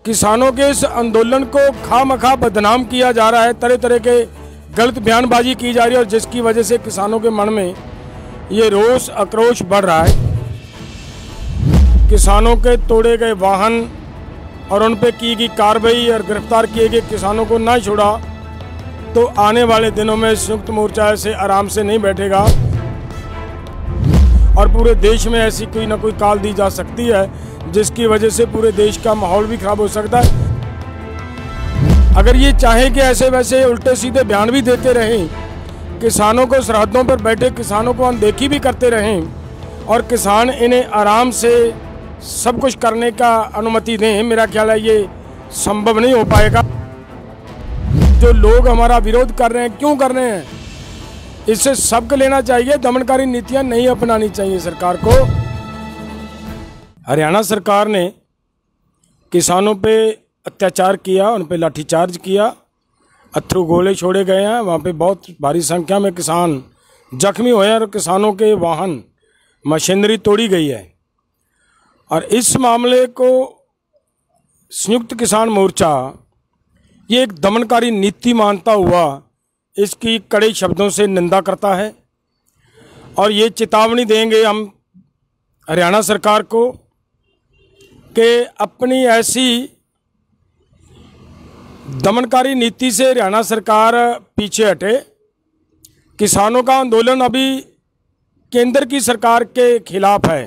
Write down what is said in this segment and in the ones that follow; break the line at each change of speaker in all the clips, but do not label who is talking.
किसानों के इस आंदोलन को खामखा बदनाम किया जा रहा है, तरह तरह के गलत बयानबाजी की जा रही है और जिसकी वजह से किसानों के मन में ये रोष आक्रोश बढ़ रहा है। किसानों के तोड़े गए वाहन और उन पर की गई कार्रवाई और गिरफ्तार किए गए किसानों को ना छोड़ा तो आने वाले दिनों में संयुक्त मोर्चा ऐसे आराम से नहीं बैठेगा और पूरे देश में ऐसी कोई ना कोई काल दी जा सकती है जिसकी वजह से पूरे देश का माहौल भी खराब हो सकता है। अगर ये चाहे कि ऐसे वैसे उल्टे सीधे बयान भी देते रहें, किसानों को सरहदों पर बैठे किसानों को अनदेखी भी करते रहें और किसान इन्हें आराम से सब कुछ करने का अनुमति दें, मेरा ख्याल है ये संभव नहीं हो पाएगा। जो लोग हमारा विरोध कर रहे हैं, क्यों कर रहे हैं, इससे सबक लेना चाहिए। दमनकारी नीतियां नहीं अपनानी चाहिए सरकार को। हरियाणा सरकार ने किसानों पे अत्याचार किया, उन पे लाठीचार्ज किया, अथरू गोले छोड़े गए हैं, वहाँ पे बहुत भारी संख्या में किसान जख्मी हुए हैं और किसानों के वाहन मशीनरी तोड़ी गई है। और इस मामले को संयुक्त किसान मोर्चा ये एक दमनकारी नीति मानता हुआ इसकी कड़े शब्दों से निंदा करता है और ये चेतावनी देंगे हम हरियाणा सरकार को कि अपनी ऐसी दमनकारी नीति से हरियाणा सरकार पीछे हटे। किसानों का आंदोलन अभी केंद्र की सरकार के खिलाफ है।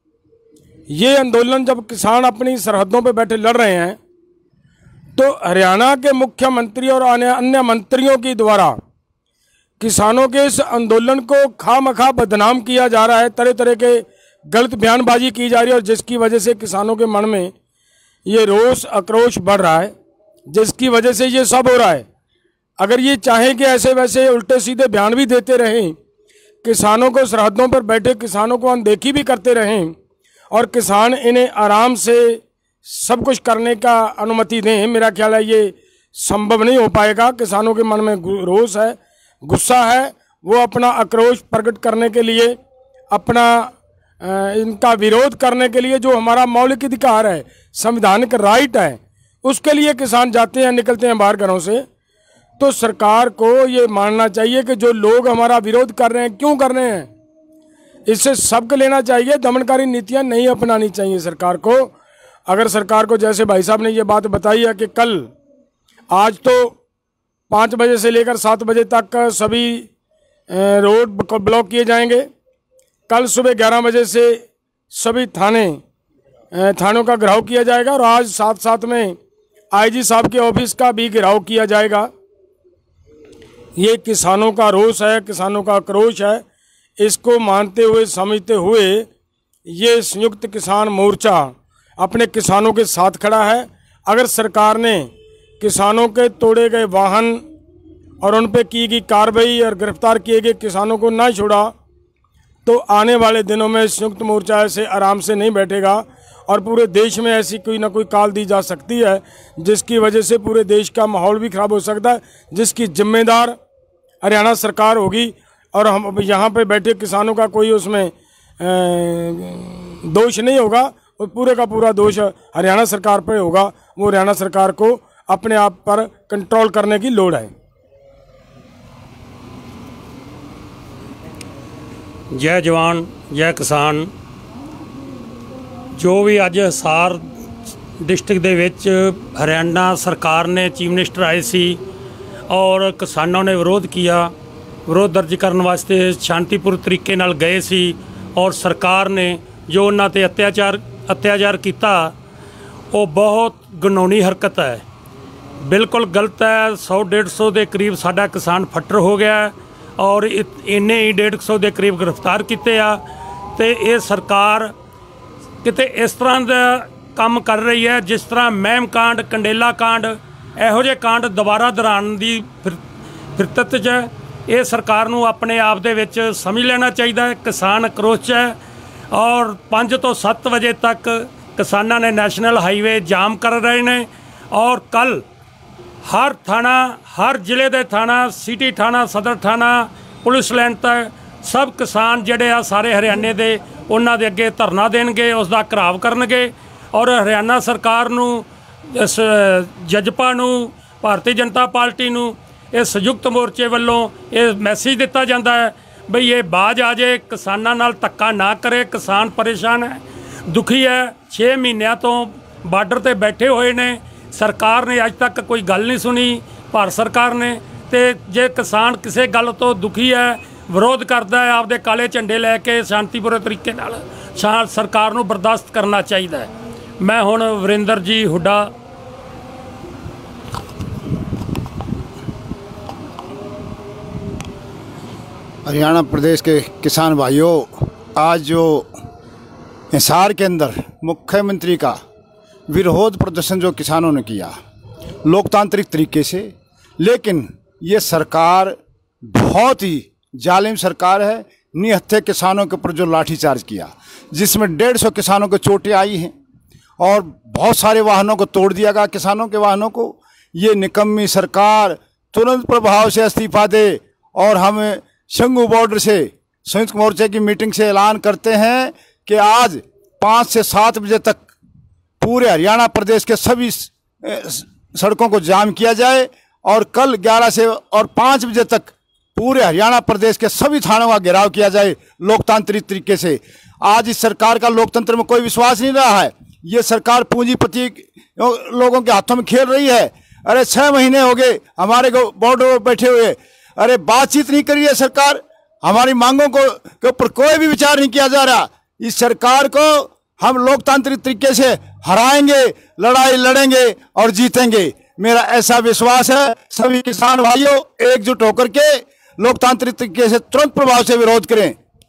ये आंदोलन जब किसान अपनी सरहदों पर बैठे लड़ रहे हैं तो हरियाणा के मुख्यमंत्री और अन्य मंत्रियों के द्वारा किसानों के इस आंदोलन को खामखा बदनाम किया जा रहा है, तरह तरह के गलत बयानबाजी की जा रही है और जिसकी वजह से किसानों के मन में ये रोष आक्रोश बढ़ रहा है, जिसकी वजह से ये सब हो रहा है। अगर ये चाहे कि ऐसे वैसे उल्टे सीधे बयान भी देते रहें, किसानों को सरहदों पर बैठे किसानों को अनदेखी भी करते रहें और किसान इन्हें आराम से सब कुछ करने का अनुमति दें, मेरा ख्याल है ये संभव नहीं हो पाएगा। किसानों के मन में रोष है, गुस्सा है, वो अपना आक्रोश प्रकट करने के लिए, अपना इनका विरोध करने के लिए, जो हमारा मौलिक अधिकार है, संवैधानिक राइट है, उसके लिए किसान जाते हैं, निकलते हैं बाहर घरों से। तो सरकार को ये मानना चाहिए कि जो लोग हमारा विरोध कर रहे हैं, क्यों कर रहे हैं, इससे सबक लेना चाहिए। दमनकारी नीतियां नहीं अपनानी चाहिए सरकार को। अगर सरकार को, जैसे भाई साहब ने ये बात बताई है कि कल, आज तो 5 बजे से लेकर 7 बजे तक सभी रोड ब्लॉक किए जाएंगे, कल सुबह 11 बजे से सभी थानों का घेराव किया जाएगा और आज साथ साथ में आईजी साहब के ऑफिस का भी घेराव किया जाएगा। ये किसानों का रोष है, किसानों का आक्रोश है। इसको मानते हुए, समझते हुए ये संयुक्त किसान मोर्चा अपने किसानों के साथ खड़ा है। अगर सरकार ने किसानों के तोड़े गए वाहन और उन पर की गई कार्रवाई और गिरफ्तार किए गए किसानों को ना छोड़ा तो आने वाले दिनों में संयुक्त मोर्चा ऐसे आराम से नहीं बैठेगा और पूरे देश में ऐसी कोई ना कोई काल दी जा सकती है जिसकी वजह से पूरे देश का माहौल भी खराब हो सकता है, जिसकी जिम्मेदार हरियाणा सरकार होगी। और हम यहाँ पे बैठे किसानों का कोई उसमें दोष नहीं होगा, और पूरे का पूरा दोष हरियाणा सरकार पे होगा। वो हरियाणा सरकार को अपने आप पर कंट्रोल करने की लोड़ है।
जय जवान जय किसान। जो भी as Hisar district the which Haryana सरकार ने चीफ मिनिस्टर आए सी और किसानों ने विरोध किया, विरोध दर्ज करने वास्ते शांतिपूर्ण तरीके नाल गए सी और सरकार ने जो उन्हां ते अत्याचार किया वो बहुत घिनौनी हरकत है, बिल्कुल गलत है। 100-150 के करीब साडा किसान फट्टर हो गया और इन्ने ही 150 के करीब गिरफ्तार किए आ। तो ये सरकार किते इस तरह का काम कर रही है जिस तरह महम कांड, कंडेला कांड, इहो जे कांड दोबारा दोहराउण दी फिरत च ये सरकार नूं अपने आप दे विच समझ लेना चाहिए। किसान आक्रोश है और 5 तो 7 बजे तक किसानों ने नैशनल हाईवे जाम कर रहे हैं और कल हर थाना, हर जिले के थाना, सिटी थाना, सदर थाना, पुलिस लाइन तक सब किसान जिहड़े आ सारे हरियाणे दे उन्हां दे अगे धरना देणगे, उसका घराव करनगे और हरियाणा सरकार नूं इस जजपा नूं भारतीय जनता पार्टी नूं ਇਹ ਸੰਯੁਕਤ ਮੋਰਚੇ ਵੱਲੋਂ ਇਹ ਮੈਸੇਜ ਦਿੱਤਾ ਜਾਂਦਾ ਹੈ ਬਈ ਇਹ ਬਾਜ ਆ ਜੇ, ਕਿਸਾਨਾਂ ਨਾਲ ਧੱਕਾ ਨਾ ਕਰੇ। ਕਿਸਾਨ ਪਰੇਸ਼ਾਨ ਹੈ, ਦੁਖੀ ਹੈ, 6 ਮਹੀਨਿਆਂ ਤੋਂ ਬਾਰਡਰ ਤੇ ਬੈਠੇ ਹੋਏ ਨੇ। ਸਰਕਾਰ ਨੇ ਅੱਜ ਤੱਕ ਕੋਈ ਗੱਲ ਨਹੀਂ ਸੁਣੀ, ਭਾਰਤ ਸਰਕਾਰ ਨੇ। ਤੇ ਜੇ ਕਿਸਾਨ ਕਿਸੇ ਗੱਲ ਤੋਂ ਦੁਖੀ ਹੈ, ਵਿਰੋਧ ਕਰਦਾ ਹੈ, ਆਪਦੇ ਕਾਲੇ ਝੰਡੇ ਲੈ ਕੇ ਸ਼ਾਂਤੀਪੂਰਨ ਤਰੀਕੇ ਨਾਲ ਸਰਕਾਰ ਨੂੰ ਬਰਦਾਸ਼ਤ ਕਰਨਾ ਚਾਹੀਦਾ ਹੈ। ਮੈਂ ਹੁਣ ਵਰਿੰਦਰ ਜੀ ਹੁੱਡਾ
हरियाणा प्रदेश के किसान भाइयों, आज जो हिसार के अंदर मुख्यमंत्री का विरोध प्रदर्शन जो किसानों ने किया लोकतांत्रिक तरीके से, लेकिन ये सरकार बहुत ही जालिम सरकार है। निहत्थे किसानों के ऊपर जो लाठीचार्ज किया, जिसमें 150 किसानों को चोटें आई हैं और बहुत सारे वाहनों को तोड़ दिया गया, किसानों के वाहनों को। ये निकम्मी सरकार तुरंत प्रभाव से इस्तीफा दे और हम शंघू बॉर्डर से संयुक्त मोर्चे की मीटिंग से ऐलान करते हैं कि आज 5 से 7 बजे तक पूरे हरियाणा प्रदेश के सभी सड़कों को जाम किया जाए और कल 11 से और 5 बजे तक पूरे हरियाणा प्रदेश के सभी थानों का घेराव किया जाए लोकतांत्रिक तरीके से। आज इस सरकार का लोकतंत्र में कोई विश्वास नहीं रहा है। ये सरकार पूंजीपति लोगों के हाथों में खेल रही है। अरे 6 महीने हो गए हमारे बॉर्डर पर बैठे हुए, अरे बातचीत नहीं करी है सरकार, हमारी मांगों को के ऊपर कोई भी विचार नहीं किया जा रहा। इस सरकार को हम लोकतांत्रिक तरीके से हराएंगे, लड़ाई लड़ेंगे और जीतेंगे। मेरा ऐसा विश्वास है। सभी किसान भाइयों एकजुट होकर के लोकतांत्रिक तरीके से तुरंत प्रभाव से विरोध करें।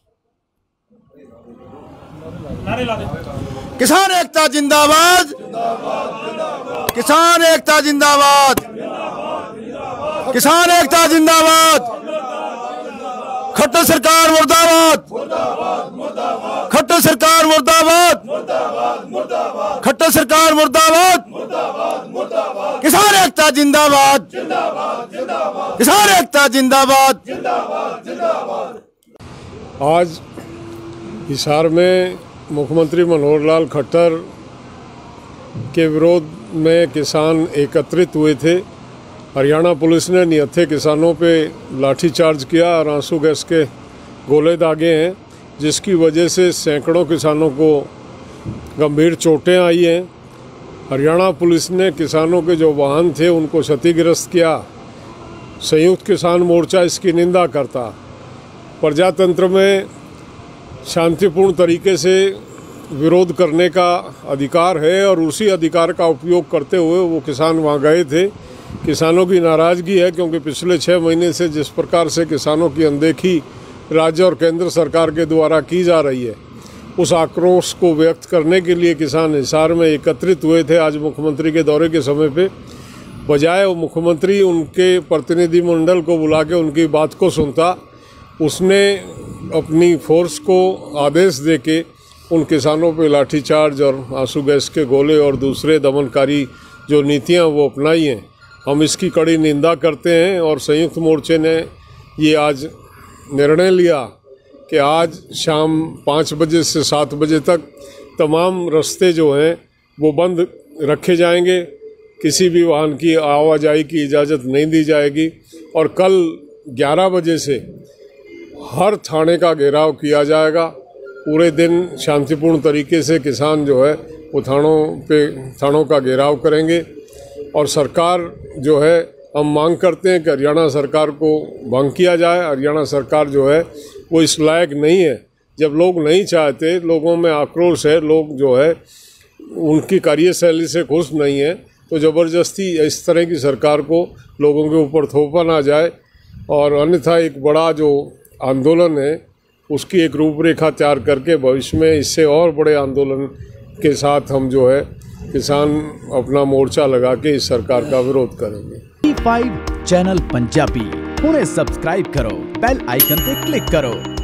किसान एकता जिंदाबाद, किसान एकता जिंदाबाद, किसान एकता जिंदाबाद, खट्टर सरकार मुर्दाबाद, खट्टर सरकार मुर्दाबाद, खट्टर सरकार मुर्दाबाद, किसान एकता जिंदाबाद, किसान एकता जिंदाबाद।
आज हिसार में मुख्यमंत्री मनोहर लाल खट्टर के विरोध में किसान एकत्रित हुए थे। हरियाणा पुलिस ने निहत्थे किसानों पे लाठीचार्ज किया और आंसू गैस के गोले दागे हैं, जिसकी वजह से सैकड़ों किसानों को गंभीर चोटें आई हैं। हरियाणा पुलिस ने किसानों के जो वाहन थे उनको क्षतिग्रस्त किया। संयुक्त किसान मोर्चा इसकी निंदा करता। प्रजातंत्र में शांतिपूर्ण तरीके से विरोध करने का अधिकार है और उसी अधिकार का उपयोग करते हुए वो किसान वहाँ गए थे। किसानों की नाराज़गी है क्योंकि पिछले 6 महीने से जिस प्रकार से किसानों की अनदेखी राज्य और केंद्र सरकार के द्वारा की जा रही है, उस आक्रोश को व्यक्त करने के लिए किसान हिसार में एकत्रित हुए थे। आज मुख्यमंत्री के दौरे के समय पे बजाय वो मुख्यमंत्री उनके प्रतिनिधिमंडल को बुला के उनकी बात को सुनता, उसने अपनी फोर्स को आदेश दे के उन किसानों पे लाठीचार्ज और आंसू गैस के गोले और दूसरे दमनकारी जो नीतियां वो अपनाई हैं। हम इसकी कड़ी निंदा करते हैं और संयुक्त मोर्चे ने ये आज निर्णय लिया कि आज शाम 5 बजे से 7 बजे तक तमाम रास्ते जो हैं वो बंद रखे जाएंगे। किसी भी वाहन की आवाजाही की इजाज़त नहीं दी जाएगी और कल 11 बजे से हर थाने का घेराव किया जाएगा। पूरे दिन शांतिपूर्ण तरीके से किसान जो है वो थानों का घेराव करेंगे और सरकार जो है, हम मांग करते हैं कि हरियाणा सरकार को भंग किया जाए। हरियाणा सरकार जो है वो इस लायक नहीं है। जब लोग नहीं चाहते, लोगों में आक्रोश है, लोग जो है उनकी कार्यशैली से खुश नहीं है, तो ज़बरदस्ती इस तरह की सरकार को लोगों के ऊपर थोपा ना जाए और अन्यथा एक बड़ा जो आंदोलन है उसकी एक रूपरेखा तैयार करके भविष्य में इससे और बड़े आंदोलन के साथ हम जो है किसान अपना मोर्चा लगा के इस सरकार का विरोध करेंगे।
T5 चैनल पंजाबी हुणे सब्सक्राइब करो, बेल आइकन पे क्लिक करो।